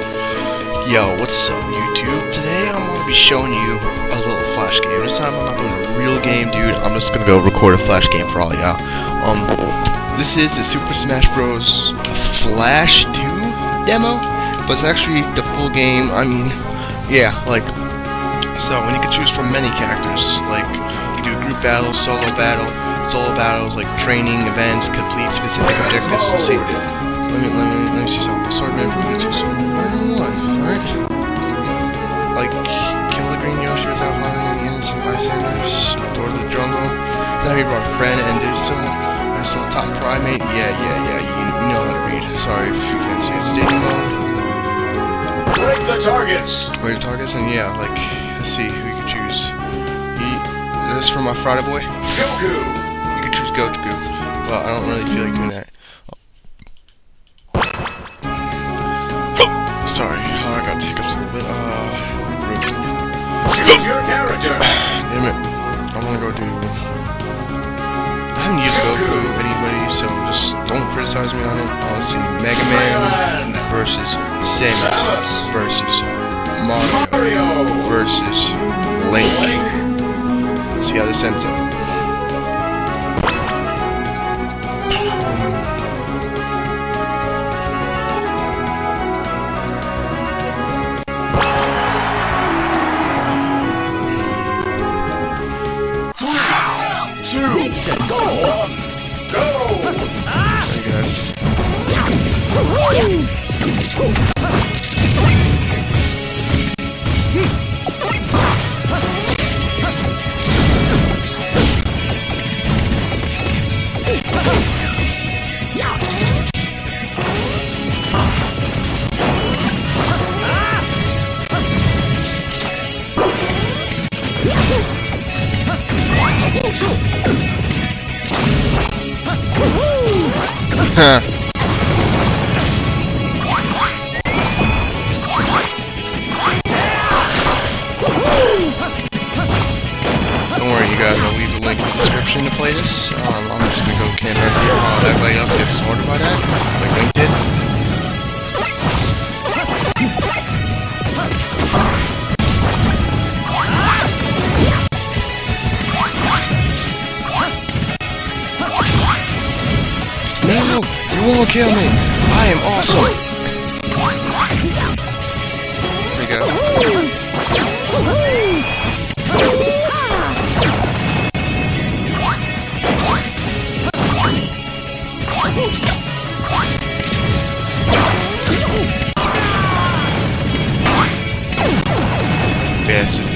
Yo, what's up YouTube? Today I'm going to be showing you a little flash game. This time I'm not doing a real game, dude. I'm just going to go record a flash game for all y'all. This is the Super Smash Bros. Flash 2 demo, but it's actually the full game. I mean, yeah, like, so when you can choose from many characters, like, you can do group battles, solo battles, like training, events, complete specific objectives. Let's see. Let me see something. Swordman for Bluetooth. Alright? Like, kill the green Yoshi without harming any innocent bystanders. Door to the jungle. Then we brought a friend, and there's still top primate. Yeah, you know how to read. Sorry if you can't see it. Stadium mode. Break the targets! Break the targets, and yeah, like, let's see who you can choose. This is for my Friday boy. Goku! You can choose Goku. Well, I don't really feel like doing that. Sorry, I got the hiccups a little bit. Choose your character! Damn it. I wanna go do... I haven't used Goku anybody, so just don't criticize me on it. Let's see. Mega Man versus Samus versus Mario versus Link. Let's see how this ends up. Don't worry, you guys, I'll leave a link in the description to play this. I'm just gonna go camp right here. Everybody else gets sorted by that, like Link did. No, you won't kill me. I am awesome. There we go. Bastard.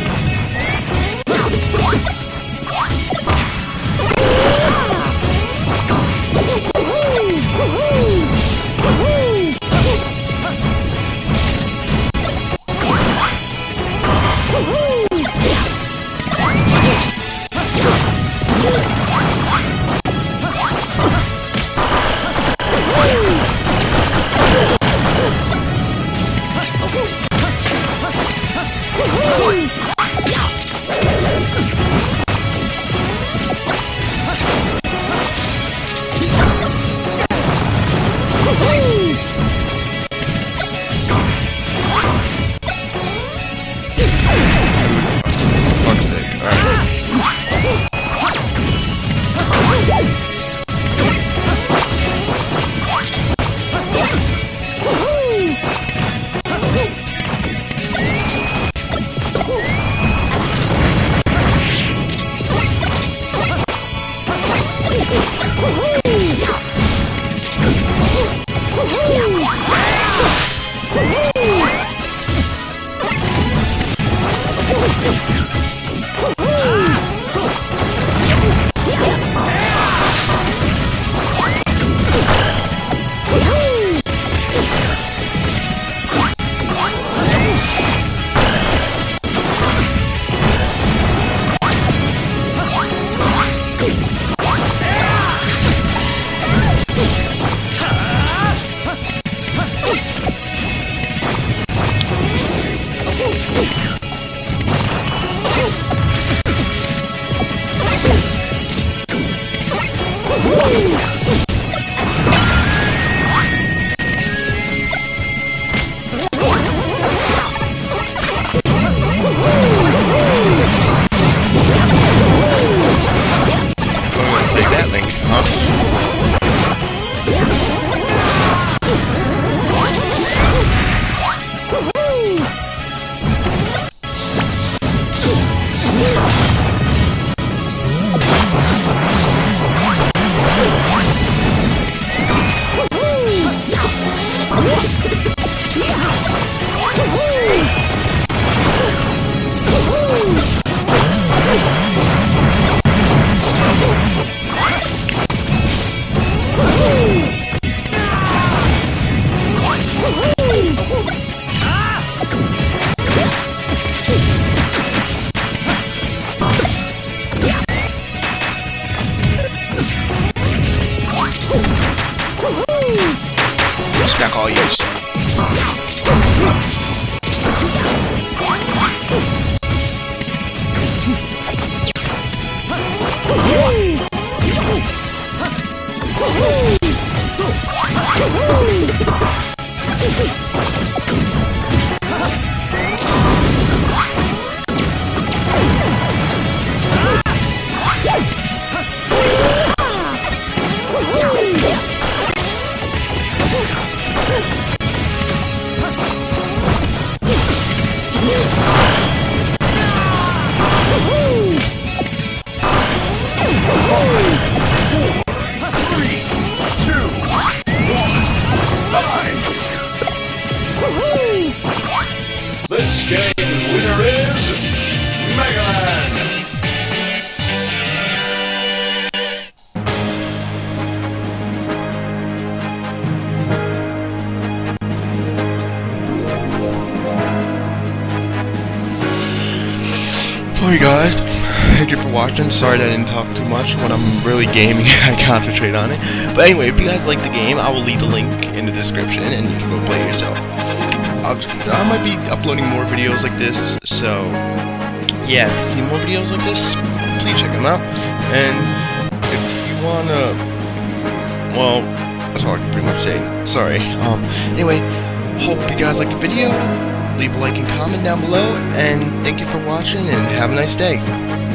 This game's winner is Mega Man. Hey guys, thank you for watching. Sorry that I didn't talk too much. When I'm really gaming, I concentrate on it. But anyway, if you guys like the game, I will leave the link in the description and you can go play it yourself. I might be uploading more videos like this, so yeah, if you see more videos like this, please check them out. And if you wanna, well, that's all I can pretty much say. Sorry. Anyway, hope you guys liked the video. Leave a like and comment down below, and thank you for watching, and have a nice day.